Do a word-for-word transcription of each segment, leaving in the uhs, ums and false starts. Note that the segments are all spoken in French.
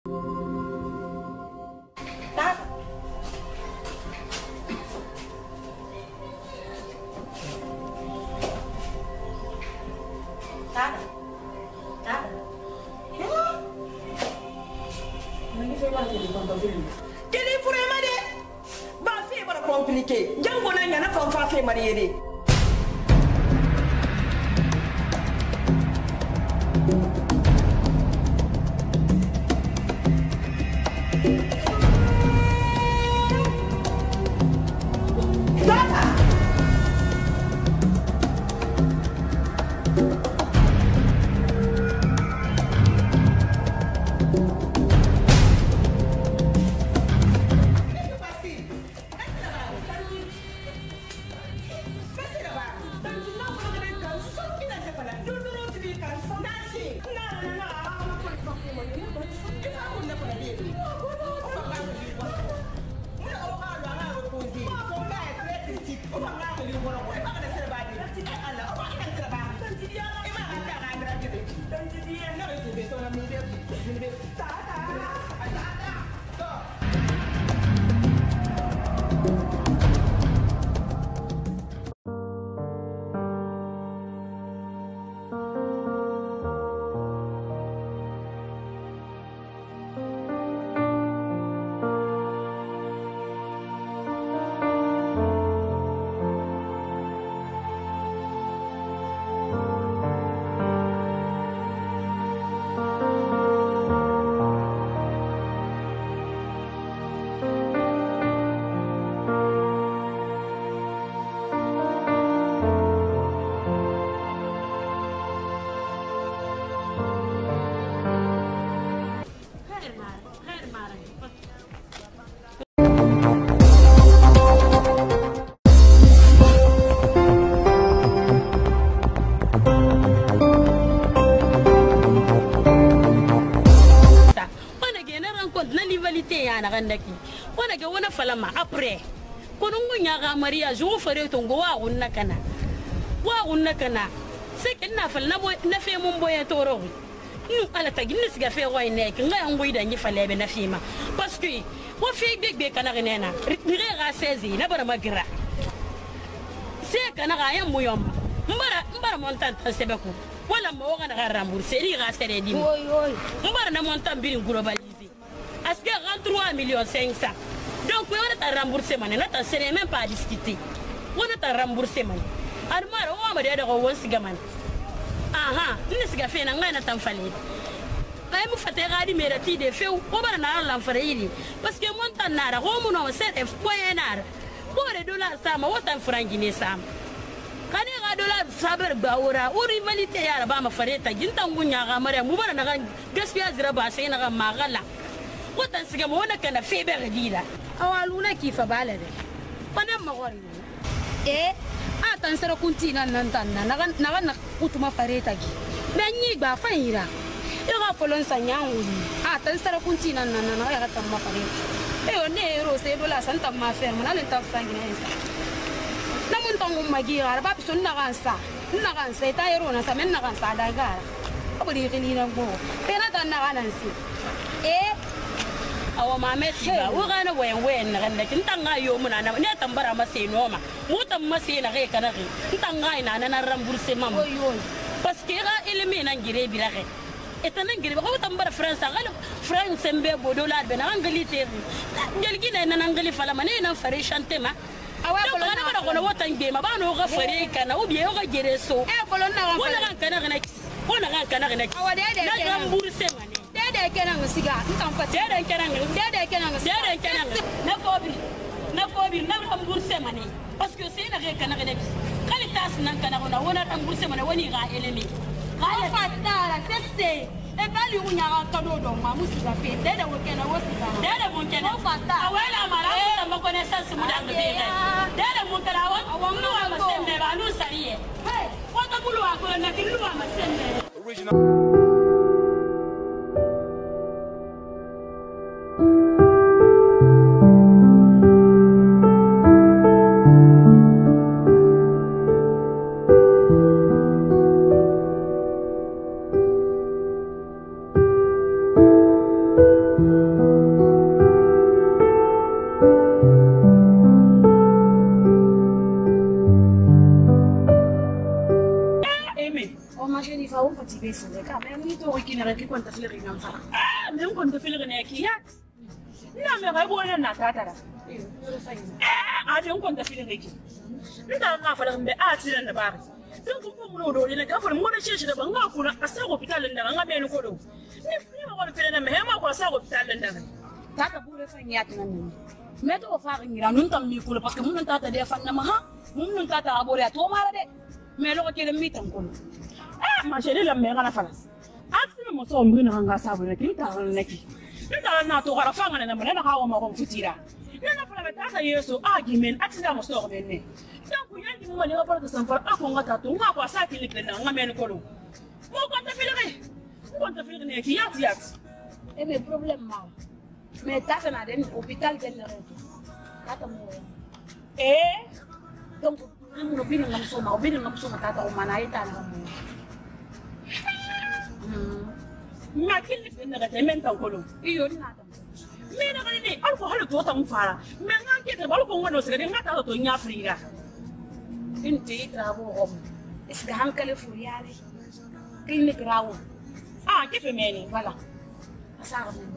Tata. Tata. Tata. Quel est vraiment de ba fait bara compliqué. Jango na ngana fa fa fait marié. wana ga wana falama après konungu nyaga maria jo fere to ngo wa unna kana wa unna kana se kenna fal na mo na fe mon boye toro nu ala tagi ni siga fe wa ine ke nga ngo ida nyi fale be na fima parce que wo fe big kana renena ni ga seize na bara magira se kana ga yam muyom mbara mbara montan sebeko wala mo ga na rembourser ri ga sere di oy oy mbara na montan bi globalisé parce que vingt-trois millions cinq cents. Donc, on a remboursé, on n'a même pas à discuter. On a remboursé. Alors, on va dire que on va ah, on a fait un an de fallu. Quand on fait un radi mérité de fait, on va aller à l'enfer. Parce que mon temps n'a pas on a fait un foyer. Pour les dollars, ça m'a autant frangé ça. Quand on a dollars, ça va baoura, ou rivalité à la Bama Fareta, Gintangunya, Ramara, Moubana, Gaspia Zirabas, na Magala. Watan siga mo na kana feber dida awaluna kifa balade pana magori eh atan sara kuntina nan tan na na na kutuma fareta gi menyi ba faira e ga folon sanyangu atan sara kuntina nan na ya ta ma fareta e one ro se dola santa ma ferma na lenta frangina esa na mun tangu magira ba piso na gansa na gansa ta ero na sa men na gansa daga aburi gilina go pena tan na ganansi eh awa mamet ba wo gana wayan wayan na ganda kin tanga yo muna na ne tambara mase noma mu tam mase na kai kana kin tanga ina na rembourser mam parce que ga elemi nan gire bi la kai etanan gire ko tambara france gal france mbe bo dollar be na angali te ngel gina na angali fala mane na fare chante ma awa ko na ba ko na wotan be ma ba no ga fare kana ubi yo ga gire so e ko na ga wala ga kana kana wala ga kana kana awa de de na rembourser mane dede kenang siga ntam pa dede kenang dede kenang dede kenang na kobi na kobi na rembourser mane parce que c'est na kana kana kali tas nan kana ona wona rembourser mane woni ga elemi ga fatala c'est e bali unya ga kado do ma musiba fe dede wo kena wo siga dede mo kena fatala awela mara ta mo connaissance mu da be dede mo kala wa awangu wa masembe ba nu sariye hey wata bulu wa ko na kilu wa masembe original. si besi le ka me mi to ki ne re ki kwanta fili re ngam fara ah me kwanta fili ne ki ya na me ga bona na tata da eh a de kwanta fili ne ki nda nga fara mbe a tira na bari don ko mo do ne ka fara mo da shi da banga ku na asa hospital da nga me ni ko do ni ni ma ko fili na me ma ko asa hospital da tata bure fa nyat nan ni me to fa ngira nun tam mi ko parce que mun tata de fa na ma ha mun tata abore to mara de me lo ko ke mi tan ko ah ma chérie la me kana fala aksi mo so mbi na nga sabu ne ki ta na ki nda na to gara fa ngana na na ha wa ma ko futira na fala me tata yeso argument aksi da mo so ko ne donc yangi mo ne ko ko sanfar ako ngata to nga ko sa ki ni na nga me ni ko do mo ko ta fili ne mo ko ta fili ne ki yat yat e me problem ma me tata na den hôpital den re tata mo eh donc mo bin ngam so ma bin ngam so tata o mana ita na mo ma kili ne ga temen tan ko do iyo ni na ta me na ga ni alko halu to ta mu fara me nga ke ta balko ngodo se ga ngata to nya frira inti trabo om es ga hankale furiare clinic rawo ah ke fe meni voilà asara mo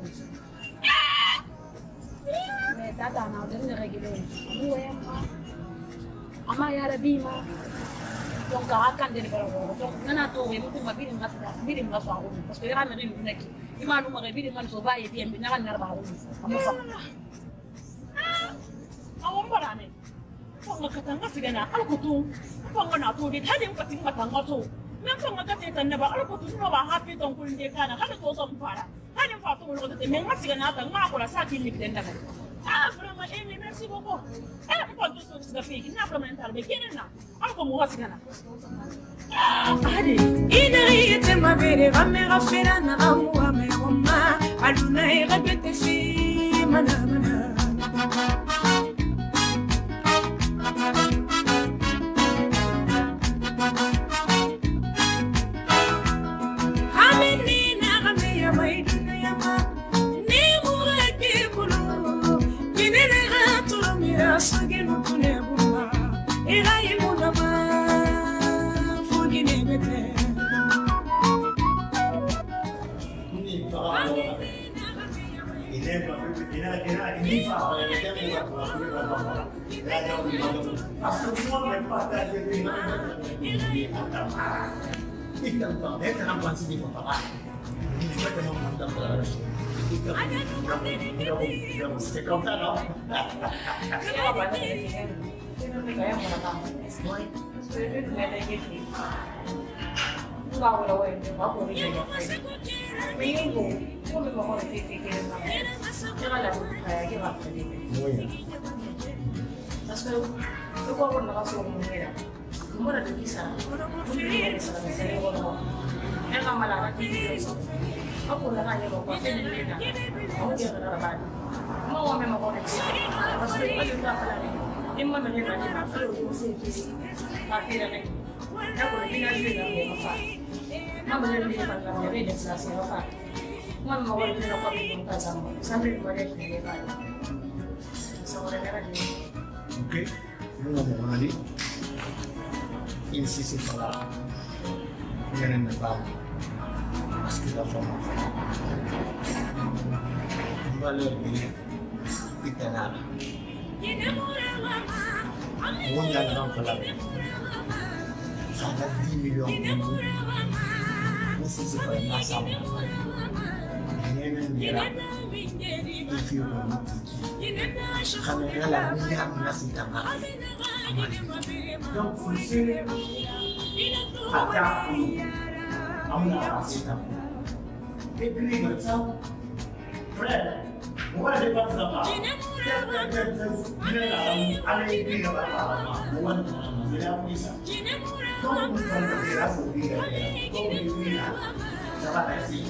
me tata na den ne regile mo ya ma ama ya rabi ma donc ka kan den baro donc nana to we mutu ma bidin ngasa bidin ngasa ko parce que ran rin neki imanu ma bidin ngasa so ba ye bien na kan narba ko amma fa awon barane fonga katanga sigana alkutu fonga na to dit hadin fatin katanga so men fonga kate tan ba alkutu no ba hafi ton kun de kana hada to so fara hadin fa to lo de men masigana ta ma ko la sa kin ni den daga ah vraiment eh merci beaucoup eh ko to so siga fi ina vraiment tarbe kenena alko mo wasigana hadi idriyete mabere gamera ferana amwa me wama aluna irabete fi mana mana Parce que eu vou agora só uma mulher. Mora de bisa. Mulher essa da série agora. Ela malara aqui. Aku nak tanya bapak sini ni dah. Aku dia nak rapat. Mau ambil mau nak. Parce que aku dah pernah. Imma mana nak nak perlu mesti mesti. Tapi dah ni. Aku ni nak dia nak bapak. Mama dia ni nak nak dia dah selesai bapak. Mama mau dia nak pergi muka sama. Sambil dia dia baik. Seorang orang ni. Oke, lu ngomong lagi. Insisi pala. Jangan nebak. Pas kita forma. Kembali lagi kita nak. Mungkin orang pala. Sangat di milion. Insisi pala nasab. Ini dia. If you want to. Kami adalah yang nasi tangga. Donc, vous savez, à table, on a passé table. Et puis, comme ça, frère, on va aller pas ça. Il est là, allez, il est là, on va aller à ça. Donc, vous allez là, vous allez là, vous allez là, ça va passer.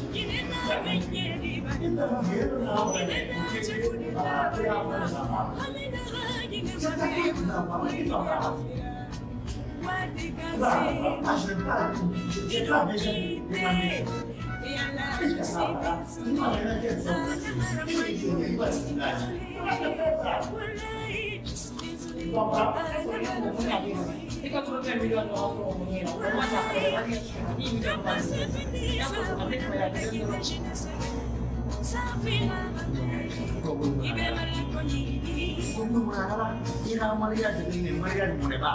Thank you. Ikaw tulad ng milyon mo ako kung ngayon. Kung mas ako, hindi mo ka ba? Yan po, kapit mo yan. Tunggu mula ira Maria jadi Maria mulai ba.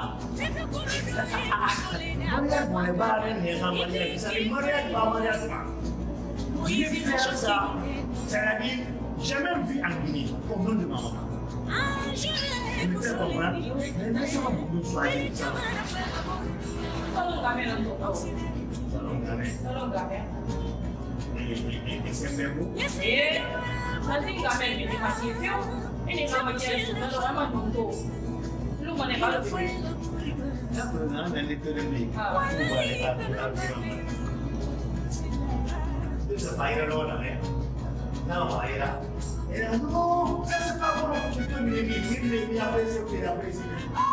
Maria mulai ba ni Maria bisa Maria ba Maria sama. Jadi biasa saya ni jamais vu en Guinée au nom de ma maman. Vous comprenez? Mais ça va beaucoup soigner ça. Tolong kami lang po. Tolong kami. Tolong kami. Et c'est fait vous. Eh, nanti kami ini masih view. Ini sama dia kalau ramai untuk. Lu mana kalau tu? Ya pernah dan itu demi. Coba lihat lihat. Itu viral orang ya. Nama viral. Eh, no, saya tahu orang itu ni ni ni ni ni apa sih dia apa sih?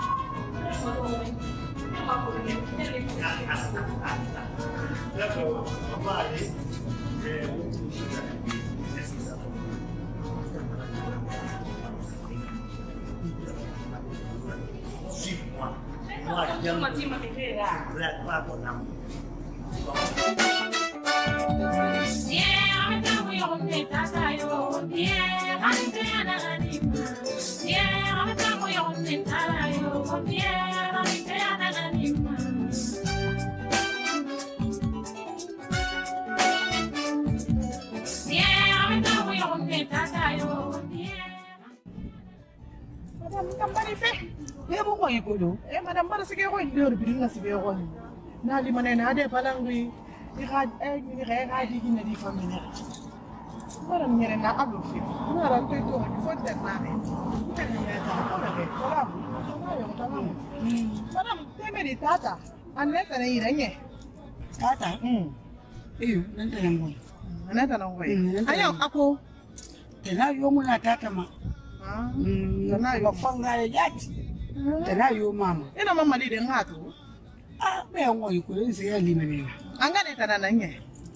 Ya kalau apa ni? Eh, moi j'aime berat pas pour nam. Yeah, I'm going to tata yo. Yeah, I'm going to Yeah, I'm going to tata yo. Yeah, I'm going to Yeah, I'm going to tata yo. Madam kambani fe. Ya mo ko yikulo. Eh madam para sige ko hindi ro bidin na sige ko. Na li manen ade palangri. Di ga eh ni ga ga di gina di famille. Para nyere na abu fe. Na ra to to ni fo te na ne. Te ni ya ta ko ke. Salam. Ayo salam. Madam te me di tata. Anne ta ne irenye. Tata. Mm. Iyo nanta na mo. Anne ta na ko. Ayo ako. Tena yo muna tata ma. Ah. Tena yo fanga ya yati. Tena yo mama. Ina mama di de ngatu. Ah, me ngo yikulo nse ya limene. Angane ta na nye.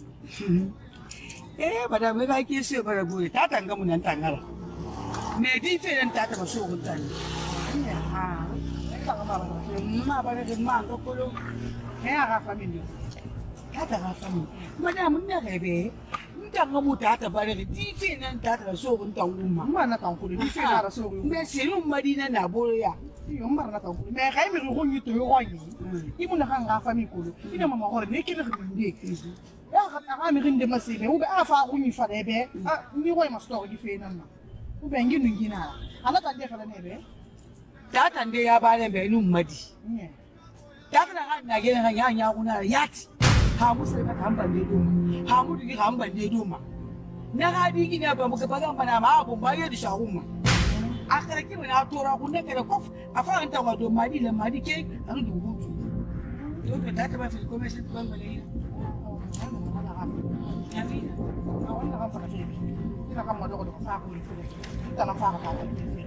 Eh, bada me ga ke se bara boye tata ngamu nan tangala. Me di fe nan tata ba so ko tan. Ah. Ita mama ba. Ma ba de ma ko kolo. He aga family. Tata ga famu. Madam me ga be. Ntanga mu tata ba de di fe nan tata so ko tanguma. Mwa na tankuri di fe na so. Me se lu madina na bolo ya. Yo mara na tankuri. Me ga mi ro nyi to yo nyi. Imu na kanga family ko. Ina mama gore ne kile nginde. Ya ga ta mi rinde masibe. Ube afa ku nyi fa debe. Ah ni wo ma store di fe na ma. Ube nginu ngina. Ala ta de fa na be. Tata nde ya ba le be lu madi. Nye. Tata na ga na gele ga nya nya kuna yati. Ha musu ka hamba ne do. Ha mu digi hamba ne do ma. Na ga digi ne ba mu ka ba na ma abu ba ya di shahuma. Akara ki na tora ku ne ka kof afa anta wa do madi le madi ke an du hutu. Yo to tata ba fi ko me se ban ba le. Ya vi. Ah wanda kan fa na fe. Ina kan mo do ko fa ko ni. Ita na fa ka ta.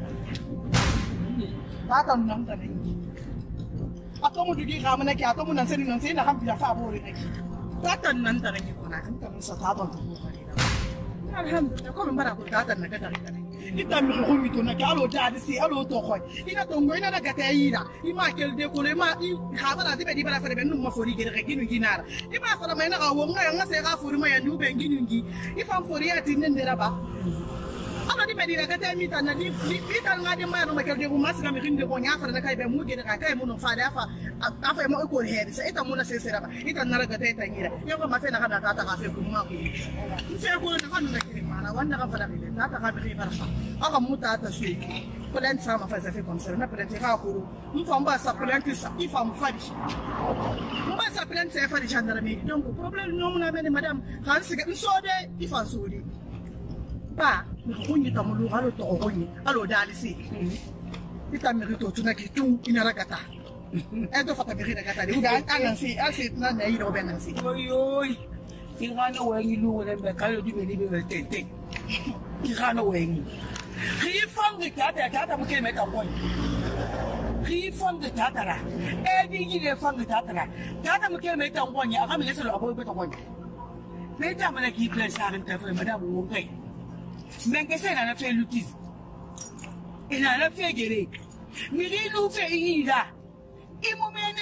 Tata nan ta ne. Atau mau duduk kamu nak atau mau nanti nanti nak kamu biasa apa orang lagi. Tatan nanti lagi kau nak kita mesti tatan tu. Alhamdulillah, kau memang aku tatan nak kita ni. Kita mungkin itu nak kalau jadi si kalau tu kau. Ina tunggu ina nak kita ina. Ima kel de kule ma i khabar nanti bedi pada fere benu ma fori kere kinu ginar. Ima fara mana kau wong nga nga sega fori ma ya nu bengi nungi. Ifa fori ati nendera ba. Ano di bedi nak kita mita na di di tal ngade ma no ma kel de ko mas ka mi kinde ko nya fara na kai be mu gere ka kai mu no fa da fa afa mo ko heri sa ita mu na sesera ba ita na raga ta ngira yo ko ma fe na kana ta ta ka fe ko ma ko fe ko na kan na kiri mara wanda ka fara kire ta ta ka bi barfa aka mu ta ta su plan sama fa sa fe comme ça na plan ka ko mu fa mba sa plan sa ifa mu fa di mba sa plan sa fa di gendarmerie donc problème no mu na be madame kan se so de ifa so di ba ko ni ta mu lu halo to ko ni alo dali si ita merito tuna kitu inaragata. Eto fata merita kata di. Udah anan si, asit na na iro benan si. Oyoy. Kingano wengi lu le be kayo di be di be tete. Kingano wengi. Rifang de tata tata mo ke meta boy. Rifang de tata ra. E di gi le fang de tata ra. Tata mo ke meta boy ya ka me se lo abo be ta boy. Meta mana ki place sa ran ta fa madam wo kai. Men ke se na na fe lutis. Ina na fe gere. Mi ri lu fe ira. Imo me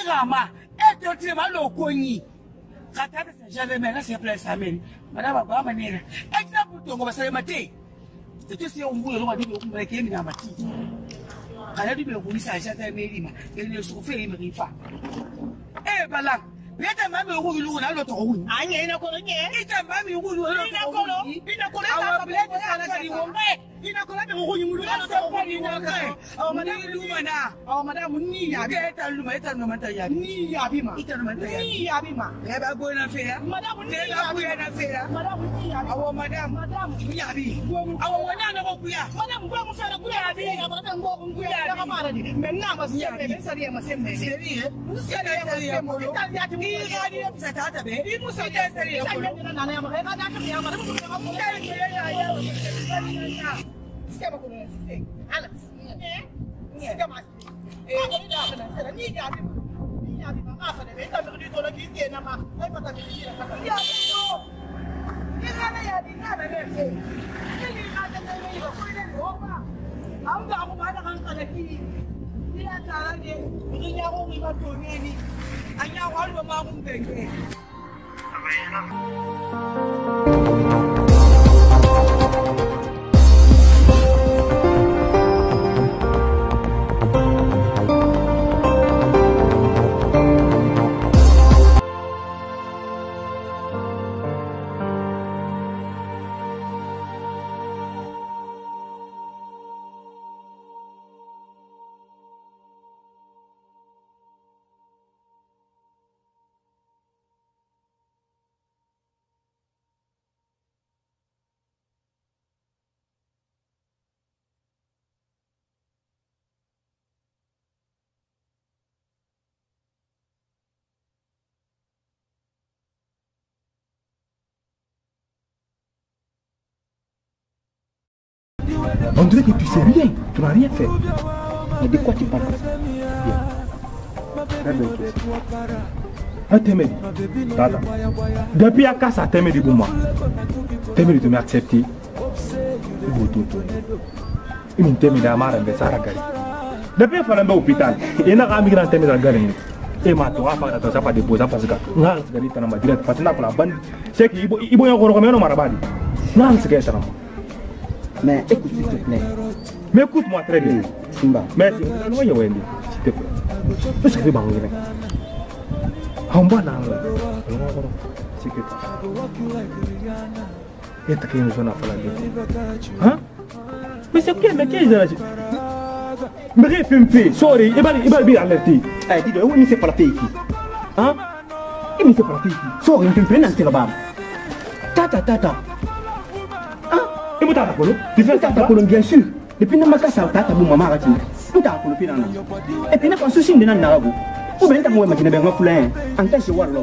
Irama, et tu es mal au cogni. Katata, j'avais maintenant c'est plein sa mère. Madame Abamanera. Exemple, tu vas se mater. Tu sais, on voulait le dire qu'on va gagner la mati. Quand tu veux vous ça, j'ai aimé, il ne souffre, il me rifa. Eh, voilà. Peta mami uru na lo to wu. Anya ina ko nye. Ita mami uru lo to. Ina ko lo. Ina ko le ta ba sana kali wo me. Ina ko la be uru nyulu lo to ko ni wo kai. Aw madam lu mana. Aw madam ni ya bi. Ita lu ma ita no mata ya. Ni ya bi ma. Ita no mata ya. Ni ya bi ma. E ba bo na fe ya. Madam ni ya bo na fe ya. Madam ni ya. Aw madam. Madam ni ya bi. Aw wona na ko ku ya. Madam bo mo fe na ku ya bi. Ya ba tan bo ku ya. Ka ma ra ni. Men na ma se be be sari ma se me. Seri eh. Seri seri ya mo. Ita ya ti Ini dia bisa tata be. Ini musuh dia sendiri. Saya tidak nana yang mereka dah kami yang mana pun mereka pun dari dia ya ya. Siapa pun yang anak. Ni, siapa masih? Eh, ini dah kena. Saya ni dia ni. Ni dia ni. Apa ni? Kita berdua tu lagi dia nama. Saya patah dia. Dia tu. Dia mana ya? Dia mana ni? Ini ada ni. Kau ini apa? Aku dah aku mana kan lagi. Dia cara dia. Ini aku lima tahun ni. Anya wal ba ma mun beke On dirait que tu sais rien, tu n'as rien fait. Mais de quoi tu parles? Bien. Très bien. Un témédi. Tata. Depuis à casa, témédi pour moi. Témédi, tu m'as accepté. Il faut tout. Il m'a témédi à marre de Sarah Gari. Depuis, il fallait aller à l'hôpital. Il y a un migrant témédi à Gari. Et ma toi, ça n'a pas déposé parce que non, c'est que tu n'as pas dit parce que tu la bonne. C'est qu'il y a un gros romain au Marabadi. Non, c'est que ça. Mais écoute s'il te plaît. Mais écoute-moi très bien. Simba. Mais tu vas loin, Wendy, s'il te plaît. Tu sais que tu on va là. C'est que et tu as qu'une zone à faire. Hein? Mais c'est que mais qu'est-ce que c'est? Mais rien fait me fait. Sorry, il va il va bien alerter. Eh, dis donc, où il s'est pas la fille? Hein? Il ne s'est pas la fille. Sorry, tu me fais n'importe quoi. Tata, tata. Tu fais ça bien sûr. Depuis que je suis à ta maman, tu as et puis, je suis un peu ou bien tu as imaginé un peu en tant que warlord.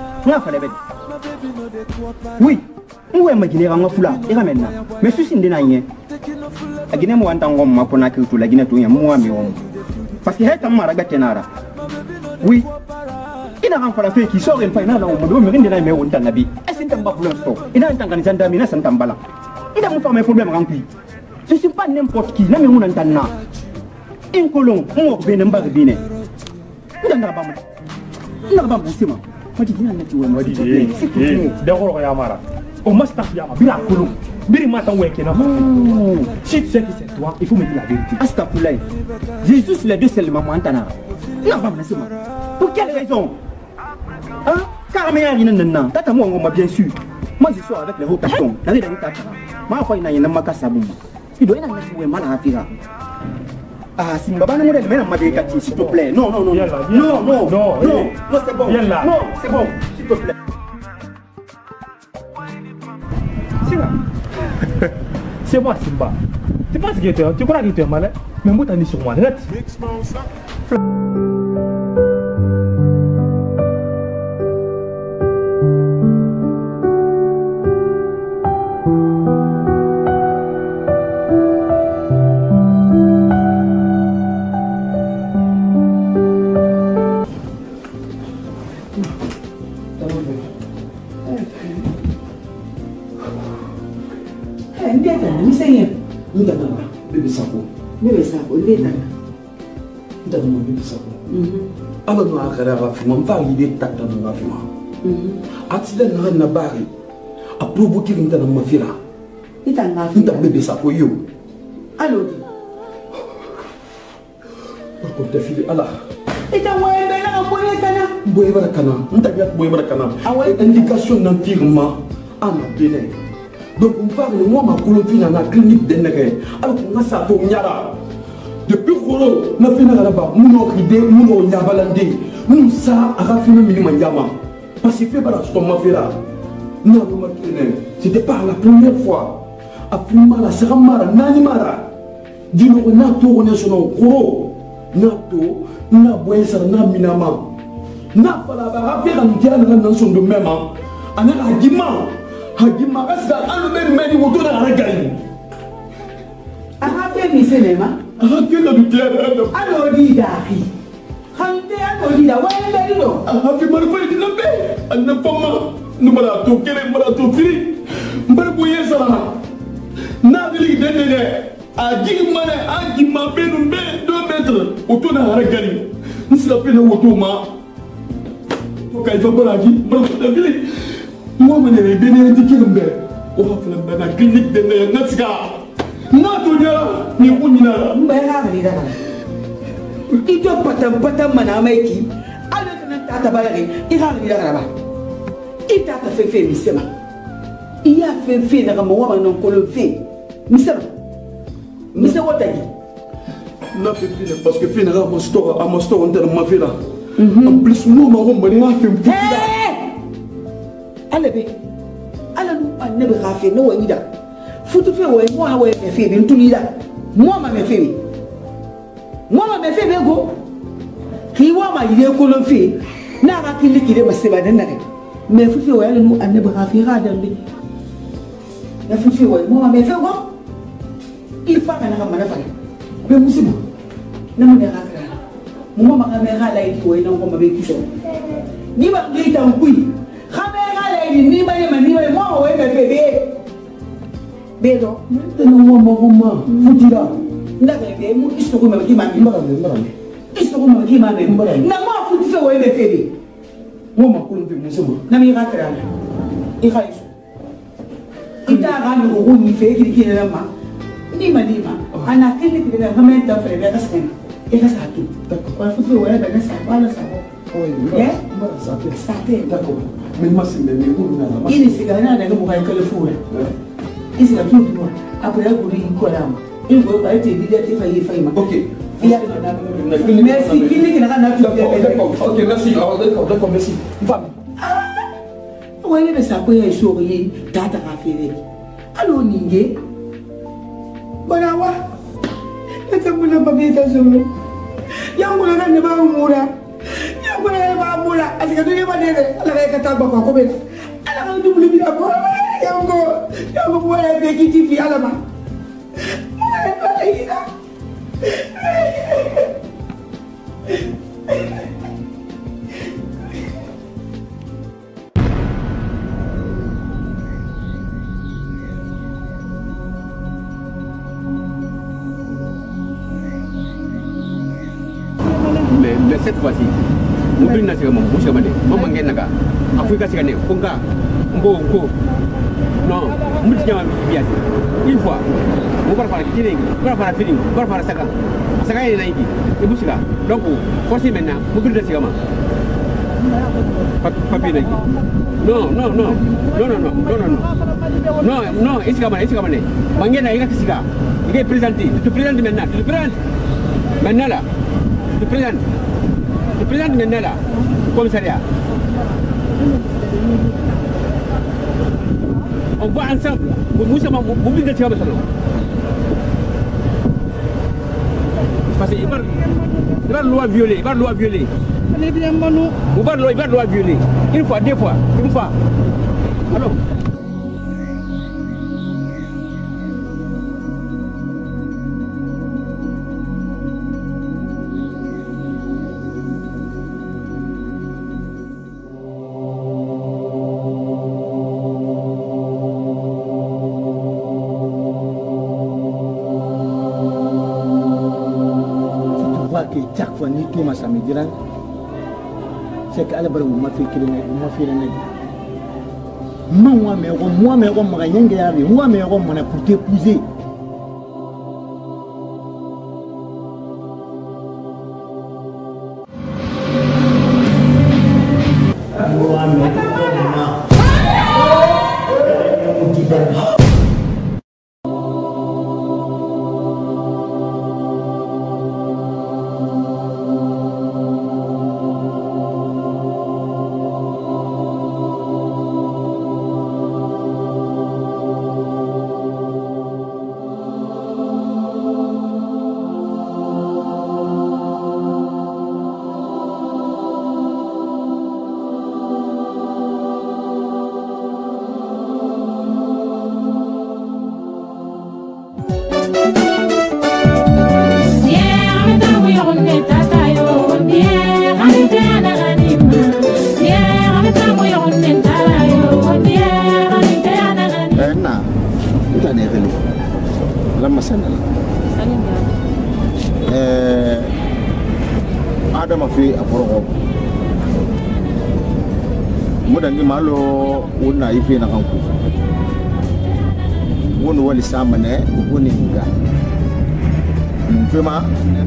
Oui, je vais imaginer un peu et maintenant. Mais je suis un peu je suis un peu parce que c'est un peu oui. Il a rencontré la fille qui sort et il fait un peu de est-ce que tu as un peu de il a un peu de il a mon problème rempli. Je ne suis pas n'importe qui. Je ne suis pas n'importe qui. Un colon, un bien, un bas de bien. Je ne suis pas je ne suis pas je ne suis pas je d'abord, Yamara. Au mustapha, Yamara, colon. Biri mata weke na si tu sais que c'est toi, il faut me dire la vérité. Astaghfirullah. Jésus les deux c'est le maman antana. Non pas moi. Pour quelle raison? Hein? Car mais rien non. Tata moi on m'a bien sûr. Moi je suis avec les hauts personnes. N'allez dans ta cara. Ma foi na yena makasa buma. Il doit y avoir une mal à faire. Ah si mbaba na modèle mais na mabeka s'il te plaît. Non non non. Non non non. Non non c'est bon. Non c'est bon s'il te plaît. C'est moi Simba. Tu penses que tu, tu crois que tu es malin? Mais moi t'as dit sur moi, net. Bébé Sako. Bébé Sako, il est là. Donne-moi bébé Sako. ala no akara ga fima mfa ide takta no ga fima accident na na bari a provoquer nta na mafira ita ngafi nta bebe sa ko yo alo ko te fili ala ita moye be na moye kana boye bara kana nta ya boye bara kana indication na firma ana bene donc on va le moi ma colopine na clinique de nege alors qu'on a ça to nyara depuis koro na fina la ba muno ide muno nyabalande nous ça a raffiné minimum yama parce que fait bara sto mafira non c'était pas la première fois après mala sera mara nani mara dino na to on est sur koro na to na boye sara na minama na fala ba rafira ndiana na son de même ana agima agima asa anu ben meni woto na ragali aha fe mi senema aha ke na du tiara alo di dari khante alo di da wa be do aha fe mar fa di lambe anna fama nu mara to kele mara to firi mbar boye sara na dili de de agi mane agi ma benu be deux mètres woto na ragali nsila pe na woto ma to kai fa baragi mbar da fili moi je ne vais pas dire que on va faire la clinique de Natska. Natunya, ni unina. Mbaya ni dara. Ito patam patam mana maiki. Ale kana tata balari. Ira ni dara ba. Ita ta fe fe misema. Iya fe fe na kama wa non kolo fe. Misema. Misema wotagi. Na fe fe parce que fe na ma store, à ma store on t'a ma fe là. En plus moi ma romba ni na fe. Alabe ala nu annabi khafi no wani da futu fe wo mo ha wo me fe bin tulida mo ma me fe mo ma me fe be go ki wa ma yide ko lon fe na ga kili kide ba se ba dan nare me futu wo ala nu annabi khafi ga dan bi na futu wo mo ma me fe go il fa kana ma na fa be musibo na mo ne ga kra mo ma ga me ga la yi wo ina ko ma be kiso ni ba ngi tan kui ni ba ma ni ba mo we be be be do te no mo mo mo futira nda be be mu isto ko ma ki ma ni mbara mbara isto ko ma ki ma be na mo futi fe we be be mo ma ko be musuma na mi ga kra i ga iso ita ga ni ko ni fe ki ki na ma ni ma ni ma ana ke ni ki na ga me ta fe be ga sen e ga sa tu ko futi we be na sa wala sa ko eh mbara sa te sa te d'accord mais moi c'est mes goûts là il est cigana na mo ga kala fu il c'est tout du moi après la gori ko la il go ba te dire te fa yi fa ma OK merci qui ni na na tu d'accord OK merci d'accord d'accord merci va ouais mais ça peut y sourire tata ka fere allo ninge banawa eta muna babita zulu yangu na ne ba umura yangu na ba umura asika tu ba ne ala ka ta ba ko be ala ka du bi da ko yangu yangu bo ya be kiti fi ala ma mais mais cette fois-ci mo bin na sega mo mo sega de mo mangen naga afrika sega ne ko nga mbo ko non mo ti jama biya une fois mo par par kini par par fini par par saka saka ina yi e busika donc forcément maintenant mo bin na sega ma papi na non non non non non non non non non non isika ma isika ma ne mangen na ina kisika il est présenté tu présentes maintenant tu présentes maintenant là le président, le président maintenant là, le commissariat. On va ensemble. Vous savez, vous venez de tirer ça. Parce qu'il va la loi violer, il va la loi violer. Il va la loi violer. Une fois, deux fois, une fois. Alors. Chaque fois ni tout ma samedi là c'est que ala bara ma fi kile ma fi la nek moi mais moi mais on m'a rien gagné moi mais on m'a pour t'épouser moi mais malo una ife na kanku wonu wali samane woni nga mfema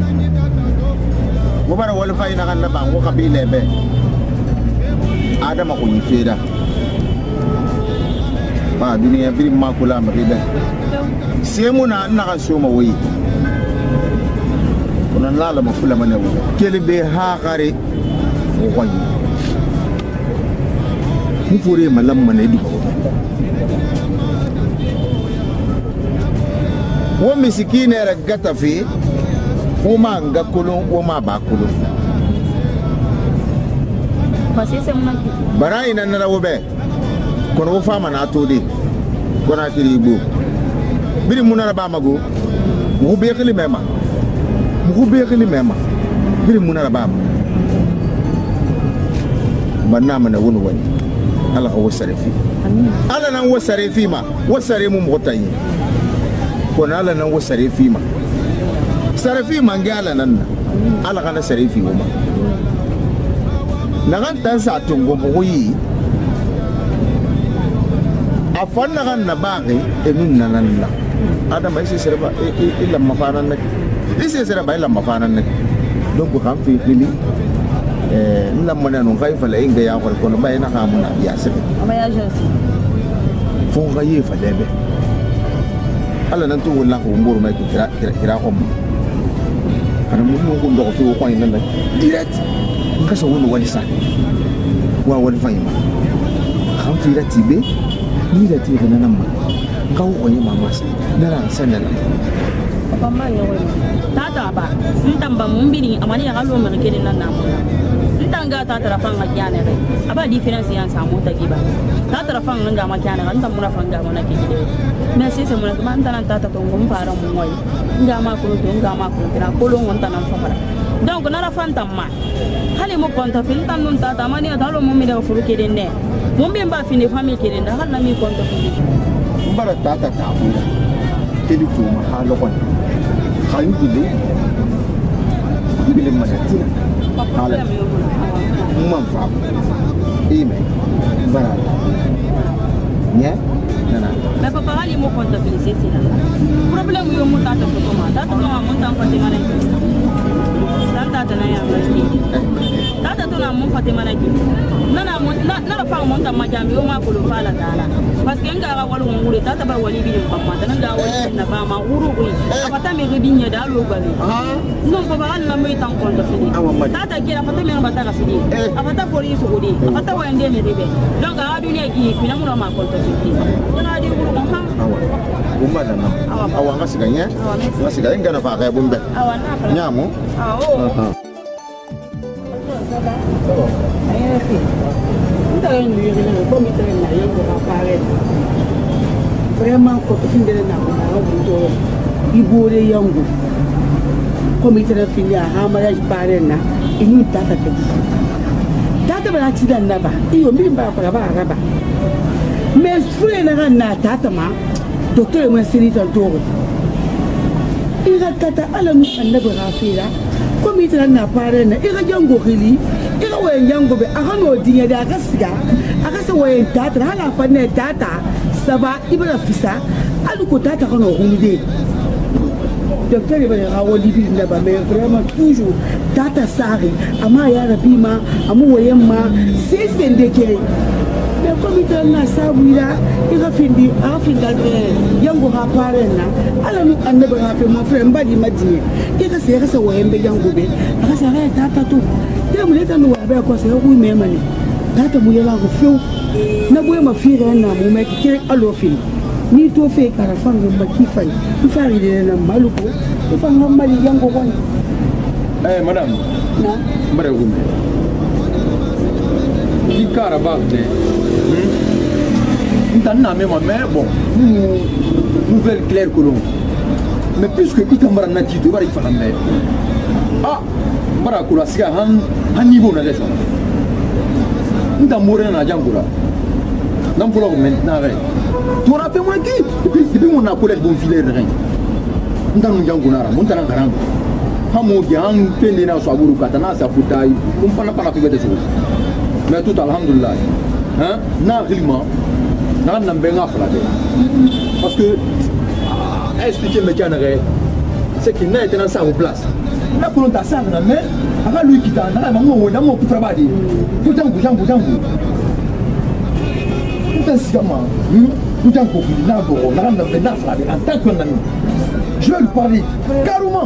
wabara wali fa ina kanna bango kabile be adama ko yifeda ba duniya biri makula mabida semu na na kan soma wi kuna lala mafula manewo kele be ha kare ko mufure malam manedi wo misikine ragata fi wo manga kulun wo ma ba kulun pasise munaki barai nan na wobe kono wo fama na todi kona kiribu biri munara ba mago mu be khili mema mu be khili mema biri munara ba banna mana wonu wani Allah ko wasare fi Allah nan wasare fi ma wasare mu motayi ko na Allah nan wasare fi ma sare fi ma ngala nan Allah kana sare fi ma na kan tan sa tungo mo yi afan na kan na baqi enun nan la adam ay sere ba illa mafanan nak isi sere ba illa mafanan nak donc xam fi fili eh nla mona no fay fa la inga ya ko ko bay na xamuna ya sebe ama ya jansi fo nga ye fa lebe ala nan to wala ko mburu may ko kira kira ko ana mu ko ndo ko ko ina la direct nga so wono wali sa wa wali fa yima xam fi la tibe ni la tibe na namma nga ko yima masa na ran sanala papa ma yo tata ba ntamba mumbiri amani ya galo me kene nan namu tanga ta tara fanga kyane re aba difference yan samu ta giba ta tara fanga nga ma kyane kan tamuna fanga ma nake gide me sai sai mun man tan ta ta to ngum fara mun moy nga ma ko to nga ma ko tira ko lo ngon tan fa fara donc na ra fanta ma hali mo konta fil tan nun ta ta mani ta lo mo mi da furu kede ne mo mbe mba fini famille kede nda hal na mi konta fili mbara ta ta ta bu kedi to ma ha lo kon khayu gide gide ma ta tina hala mum fa ime bara nya nana me papa hali mo konta fili sesi na problème yo mo tata ko ma tata ko mo tan ko tingana tata tana ya tata to na mo fatima na ki nana mo na na fa mo tan ma jambi o ma ko lo fala dala parce que nga ga walu ngure tata ba wali bi ko ma tan nga wali na ba ma uru ko apata me ga binya da lo bali non papa hali na mo tan konta fili tata kira apata me ba ta ga fili apata pori su gudi apata wa ende me ribe donc a dunia ki fina mo ma konta fili na di uru ko ha umma da na awa nga siganya nga siganya ngana fa ka bumbe awa na nyamo awo ayo fi nda ngi yiri na ko mi tere na yo ko pare vraiment ko to finde na ko na ko to ibore yangu ko mi tere finde ha mariage pare na inu tata ke tata ba accident na ba iyo mi ba ko ba ba mais fure na na tata ma docteur mo sini tan to ira tata ala mu annabi rafira komi tana na pare na ira jango khili ira wayan jango be aka no dinya da aka siga aka sa wayan tata hala fa ne tata saba ibra fisa alu ko tata kono hunde docteur il va rawo libi na ba mais vraiment toujours tata sari ama ya rabima amu wayemma c'est c'est ndekere mais comme tu na sabira ira findi a finda yango ha pare na ala nu annabi ha fe mo frère mbadi madie ira se ira sa wayembe yango be aka sa ra tata to te mu leta no wa be ko se ku me mani tata mu yela ko feu na boye ma fire na mu me kire alo fili ni to fe kara fango makifai ifari de na maluko to fango mali yango kwa eh madame na mbare gume ni kara bagde ntan na me mais bon nouvelle claire colon mais puisque itambara na tito bari fana me ah bara kula siga han han niveau na leso ntan morena na jangura nam polo maintenant rek tu auras fait mon équipe. Depuis, depuis mon accolade bon filet de rien. Nous avons un gunara, nous avons un grand. Hamo yang peine na swaburu katana sa putai. On pas pas la figure des choses. Mais tout alhamdulillah. Hein? Na réellement. Na na benga frade. Parce que expliquer me canare. C'est qu'il n'a été dans sa place. Na pour ta sang na mais avant lui qui t'a na maman on a mon coup travailler. Tout temps bougeant bougeant. Tout un sigama. Nous avons compris, nous avons fait en tant que ami. Je vais lui parler carrément.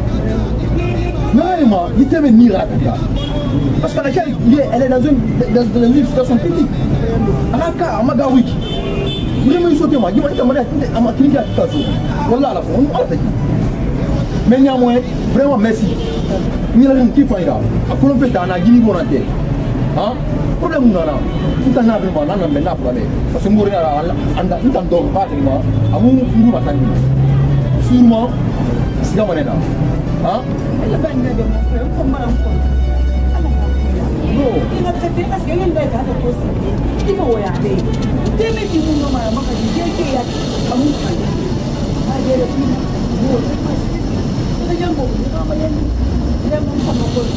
Non, il était venu à parce qu'elle est dans une, dans une situation critique. Araka, Amagawi. Vraiment, il sautait moi. Il m'a dit à ma clinique à tout à l'heure. Voilà la fois, on l'a fait. Mais néanmoins, vraiment merci. Il y a un qui fait là. À quoi on fait dans la Guinée volontaire. Hein? Problème non non. Kita nak beli mana nak beli apa lagi? Pasal murni ada anda kita dong pak ni mah. Amu murni macam ni. Semua siapa mana dah? Ha? Ela benda dia mau frère como era um pouco. No. Ela te tem as ganhas da casa toda. Tipo o ya dei. Tem me que mundo mais mas que dia que ia amu kan. Aí ele pina. Boa. Kita jangan mau ni apa yang dia mau sama kau.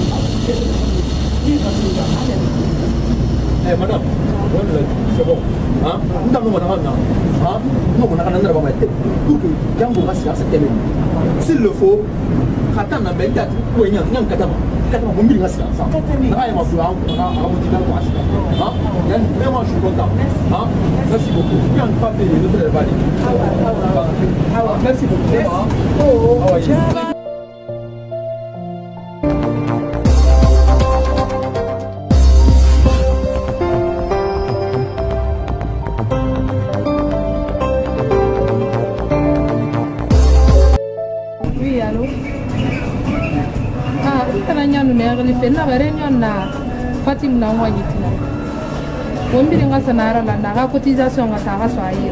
Eh madame, c'est bon. Hein? Nous avons un an. Hein? Nous avons un an de travail. Donc, quand vous passez à cette télé, s'il le faut, quand on a mis quatre, ou il y a un quatre, quatre mois, on va se faire ça. On a un peu de temps, on a un peu de temps. Hein? Vraiment, je suis content. Hein? Merci beaucoup. Il y a un papier de notre travail. Merci beaucoup. Merci. na réunion na Fatim na ngwa yitina wombiri nga sanara la na ga cotisation nga ta ga swaya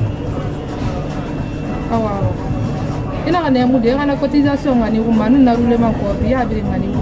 awa ina ga ne mu de nga na cotisation nga ni ku manu na rule man ko ya biri nga ni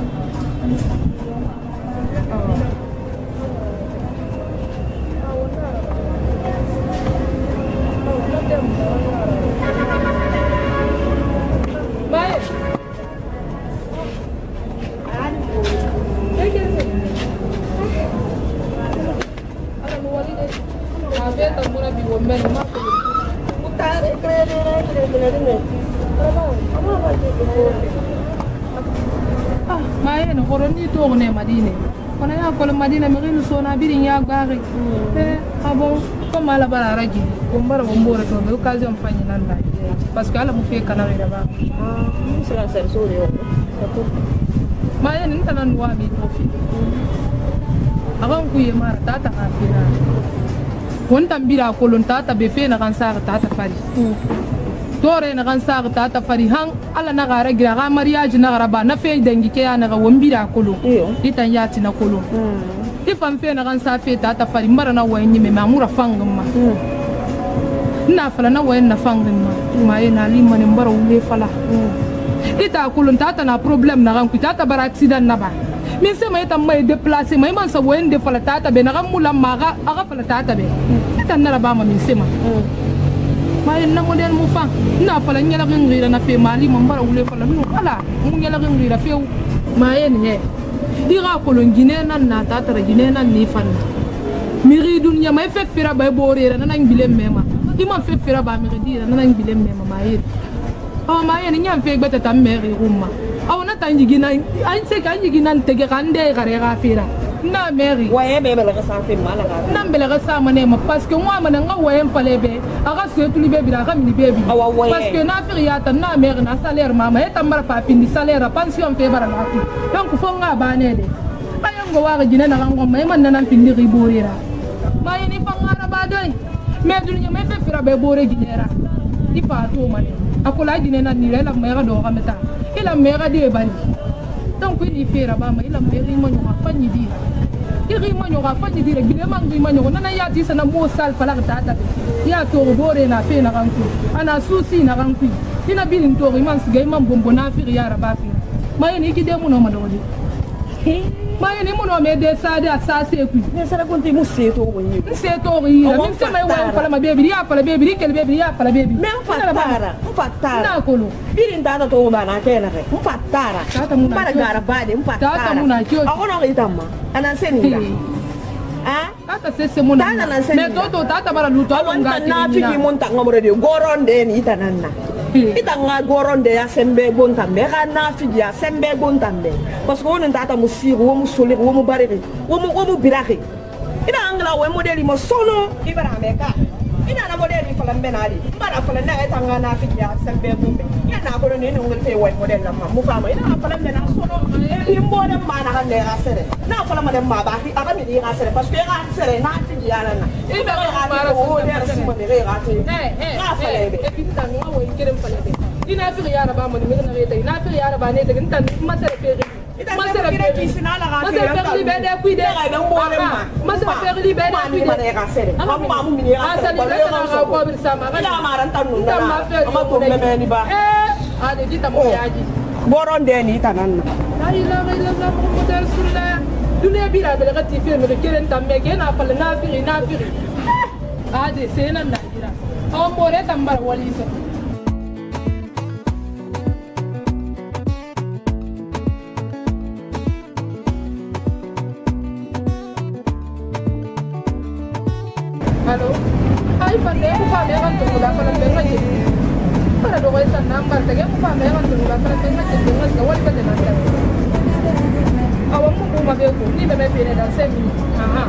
Madina mengin sona birin ya gari eh abon comme ala bara raji ko mbara bo mbore to be occasion fanyi nanda parce que ala mu fe kana re ba ah sera ser sori yo ma yen nta nan wa mi to fi agan ku ye mar tata ka fina won tambira ko lon tata be fe na kan sa tata fari tore na kan sa tata fari hang ala na gara gira ga mariage na gara ba na fe dengi ke ya na ga wombira ko lo itan yati na ko lo ifan fe na kan sa fe tata fari mbara na wayni me mamura fangam ma na fala na wayen na fangam ma ma ina lima ne mbara ule fala ita kulun tata na problem na kan ku tata bara accident na ba min se mai tam mai déplacer mai man sa wayen de fala tata be na kan mula ma ga aga fala tata be ita na ba ma min se ma ma en na model mu fa na fala nyala ngira na fe mali mo mbara wule fala no ala mu nyala ngira fe ma en he dira ko longine nan na ta tara gine nan ni fanna miri dunya mai fe fira bay borera nan ngile mema ima fe fira ba miri dira nan ngile mema ma en aw ma en nyam fe gbata tam meri rumma aw na tanji gina an se kan gina tege kan de gare ga fira na meri waye be be la sa fe mala ga na be la sa mane ma parce que moi man nga waye pale be aga se tuli be bi ga mi be bi parce que na fi ya ta na meri na salaire mama e tamara fa pindi salaire pension fe bara na donc fo nga ba ne de bayan go wa ga gina na ngo mai man nan pindi ri borira ma ni fa ngara ba doy me dunya me fe fira be bore ginera di pa to mane akula gina na ni la me ga do ga meta ila me ga de bani donc il fira ba ma ila me ri mo nga fa ni di iri manyo ga fa dire bile mangi manyo nana ya ti sana mo sal fala ta ta ya to bore na fe na kanku ana susi na kanku ina bilin to man sigai man bombo na fi ya raba fi mai ni ki de mu no ma do di mai ni mu no me de sa de sa se ku ne sara konti mu se to woni se to ri la min se mai wa fala ma bebi ya fala bebi kel bebi ya fala bebi me fatara fatara na kolo bilin ta to ba na ke na ke fatara ta mu na gara ba de fatara ta mu na ki a ona ita ma ana senira ah tata sese mo na me to to tata bara luto alonga na fiki monta ngomre de goronde ni itananna ita nga goronde ya sembe bonta me na fiki ya sembe bonta me parce que on tata musiri wo musuli wo mubariri wo mu wo mu biraki ina angla wo modeli mo sono ibara meka ina na modeli fala mbenali mbara fala na eta nga na fiki ya sembe bombe ya na ko ne ngol fe wo model la ma mu fama ina fala mbena sono e mbode mana ka ne asere na fala ma dem ma ba ki aka mi di asere parce que ga asere na ti ya na e be ga mara wo ne asi mo ne ga ti eh eh na fala be e bi tan wa wo kerem fala be ina fi ya ra ba mo ne na rete ina fi ya ra ba ne de tan ma sere pe ma sere pe ki sinala ga fi ma sere pe de ku de ga be mo ne ma ma sere pe li be de ku de ga asere ma ma mu mi ga asere ba le ga so ko bi sama ga ya mara tan nu na ma to me me ni ba eh ade di tam ya ji goronde ni tananna la ilaha illallah muhammadur rasulullah dunia bira bela gati fi me kelen tamme ke na fal na fi na fi ade sena na ira o more tambar wali so Halo ai fa ne fa me kan to la fa me ngaji para do esa number te ke fa me kan to la fa me ngaji to ngas ka wal ka de na ta awam mo ma be ko ni be me pere dans cinq minutes aha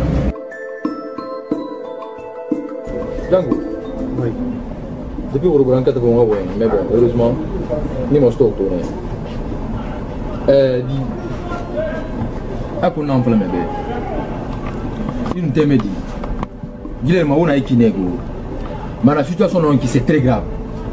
Django oui depuis que vous avez bon ouais mais bon heureusement ni mon stock tourné euh di akuna enflammé be une témédi Guilherme on a ikinego mais la situation non qui c'est très grave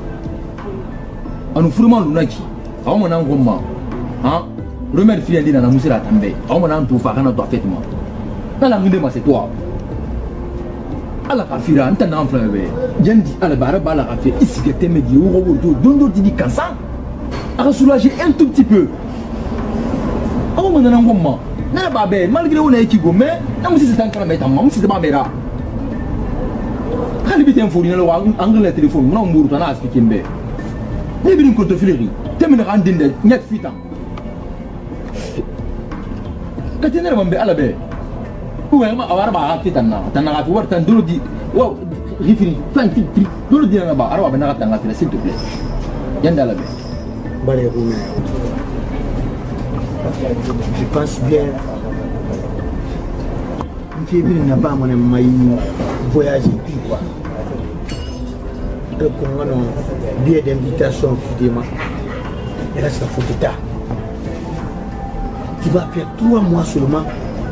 anu furuma lunaki awon na ngomma hein remettre fille ndina na musira tambe awon na ntu fa kana to afetement nala nginde ma c'est toi ala kafira anta na enflammé be jendi ala bara bala kafe isike témédi wo wo do dondo di kansa à soulager un tout petit peu awon na ngomma na ba be malgré on a ikigo mais na musi c'est tankala mais tamma musi ba bera Kali bitin fo ni la wa angle téléphone mo mburu tana expliquer mbe ni bi ko to fileri temene randinde ñet fitam katene rambe ala be ko ma awara ba fitan na tan na fi wartan dolo di wa rifiri fan fi fi dolo di na ba arwa be na tan na s'il te plaît yanda la be bare ko je pense bien qui n'a pas mon voyage quoi donc on a billet d'invitation évidemment et là ça faut que tu vas faire trois mois seulement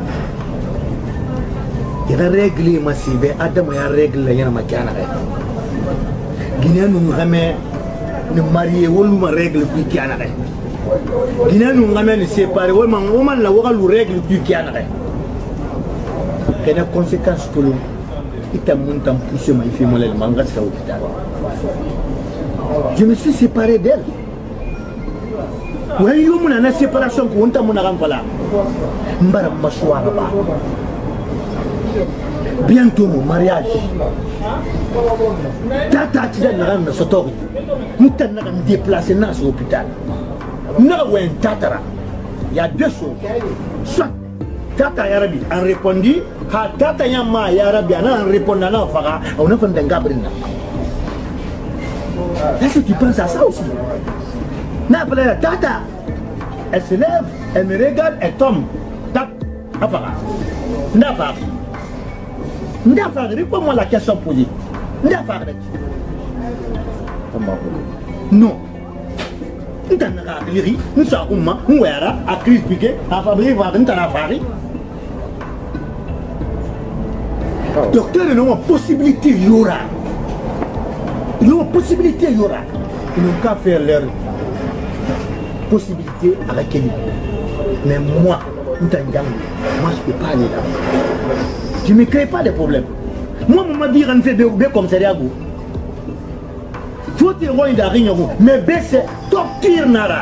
il y a règle ma si be adam ya règle ya ma kana Guinée nous ramène ne marier ou nous règle plus kana Guinée nous ramène séparer ou man ou man la wala règle plus kana les conséquences que l'on est à mon temps poussé ma fille mon manga à l'hôpital. Je me suis séparé d'elle. Oui, il y a une séparation pour un temps mon argent là. Mbara m'assoir là-bas. bientôt mon mariage. Tata, tu vas me sortir. Nous t'allons me déplacer dans l'hôpital. Non, ouais, Tata. Il y a deux choses. Soit Tata Yarabi a répondu, ha Tata Yama Yarabi a répondu à l'enfant, on a fait un gabrina. Est-ce que tu penses à ça aussi? N'a pas la Tata. Elle se lève, elle me regarde, elle tombe. Tata, Afara. N'a pas. N'a pas. Réponds-moi la question posée. N'a pas. Non. Nous sommes à Liri, nous sommes à nous à Chris Piquet, à Fabrice, à Fari. Docteur, il y a une possibilité, il y aura. Il y a une possibilité, il y aura. Ils n'ont qu'à faire leur possibilité avec elle. Mais moi, moi je ne peux pas aller là. Je ne me crée pas de problème. Moi, je me dis que je fais des comme ça. Faut te rendre d'arriver, mais c'est torture nara.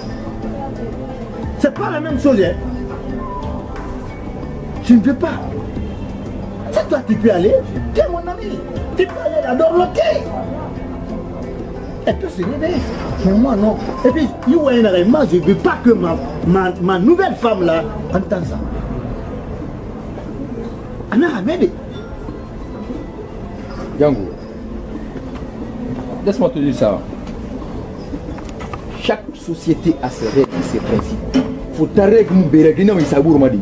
C'est pas la même chose. Hein? Je ne peux pas. Si toi tu peux aller, tu es mon ami. Tu peux aller là, donc ok. Elle peut se réveiller. Mais moi non. Et puis, moi je ne veux pas que ma, ma, ma nouvelle femme là entende ça. Anna Ahmed. Yango. Laisse-moi te dire ça. Chaque société a ses règles et ses principes. Faut t'arrêter que nous béréguinons et sabour m'a dit.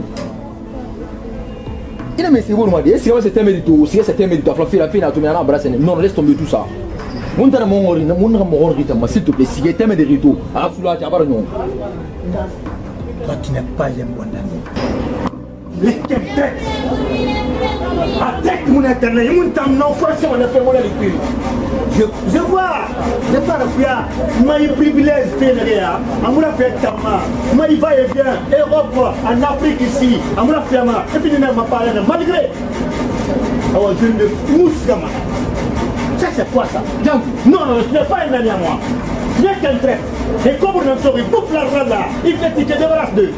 Il a mis sabour m'a dit. Est-ce que c'est un mérito? Si c'est un mérito, il faut faire la fin à tout le monde. Non, laisse tomber tout ça. Mon temps mon ori, mon temps mon ori, s'il te plaît, si c'est un mérito, à Soula, tu as pas de nom. Toi qui n'es pas un bon ami. Les têtes. Attaque mon internet, mon temps non, franchement, on a fait mon ami. Je, je vois, je ne sais pas, je suis privilège, je suis fait Tama, je va et vient, Europe, en Afrique ici, je suis fait et puis je ne m'ai pas parlé, malgré. Alors je ne pousse comme ça. C'est quoi ça? Non, non, ce n'est pas un ami à moi. Viens qu'un trait. Et comme on en sort, il bouffe l'argent là, il fait que tu te débarrasses d'eux.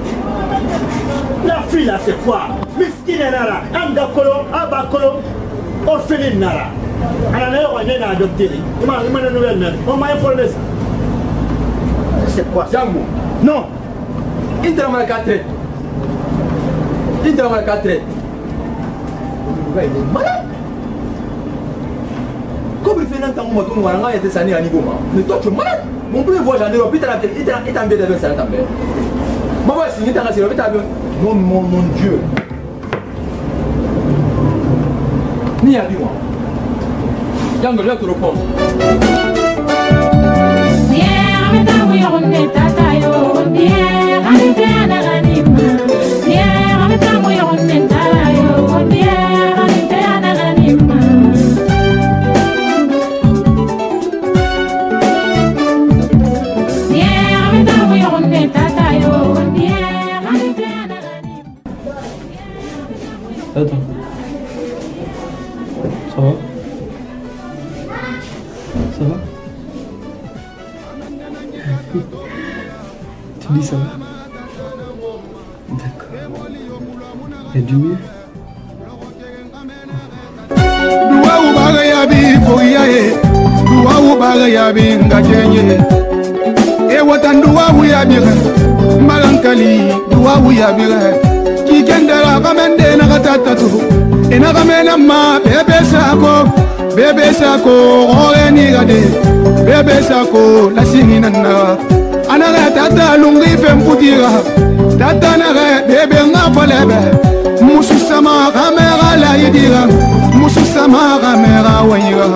La fille là, c'est quoi? Miskine Nara, Anga Kolo, Abba Kolo, orpheline Nara. Alors là, on est adopté. On m'a une nouvelle mère. On m'a informé ça. C'est quoi ça? Non. Il te ramène quatre traits. Il te ramène quatre traits. Il est malade. Comme il fait un temps où on a été sané à niveau. Mais toi, tu es malade. Mon plus voyage en Europe, il est en bien de ça. Maman, si il est en Europe, il est en bien. Non, mon Dieu. Ni à moi. Yango, je te réponds. Attends. Ça va? Ça va? Tu dis ça va? D'accord. Il y a du mieux? Duwawu baga yabi fogiyaye, duwawu baga yabi ngajenye. E watan duwawu yabi malankali, duwawu yabi kikendera kamende na katatatu. Ena kamena ma bebe sako, bebe sako ore ni gade, bebe sako la singina na. Anara tata lungi femputira, tata nare bebe ngapalebe. Musu sama kamera la yidira, musu sama kamera wayira.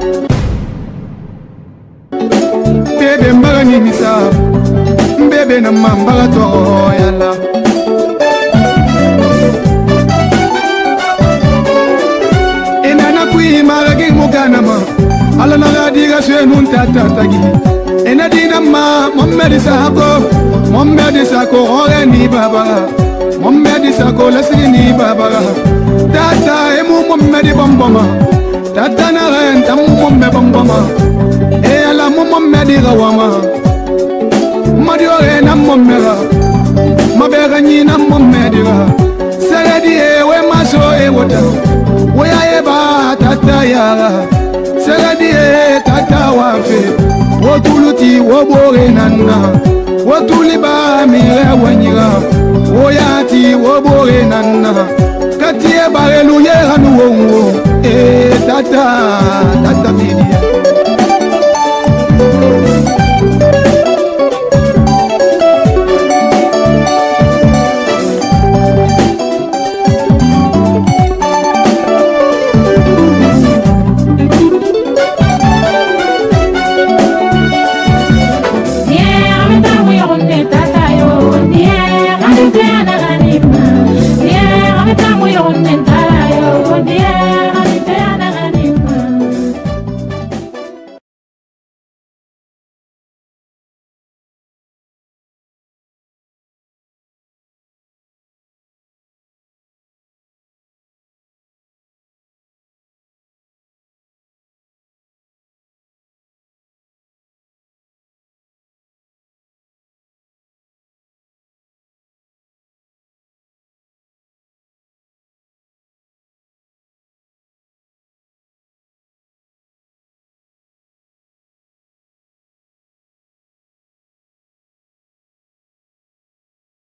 Bebe mbaga ni misa, bebe na mbaga to yalla. Maragi muganama ala naga diga swenun tata tagi ena dinama Mohamed Sako Mohamed Sako ore ni baba Mohamed Sako lasri ni baba tata emu Mohamed bambama tata na renta mu Mohamed bambama e ala mu Mohamed rawama madio na Mohamed mabega ni na Mohamed ra saradi e we maso e wota woya eba tata yara seradi e tata wafe wotuluti wobore nanna wotuliba mire wanyira woyati wobore nanna katie barelu yeranu wongo e tata tata media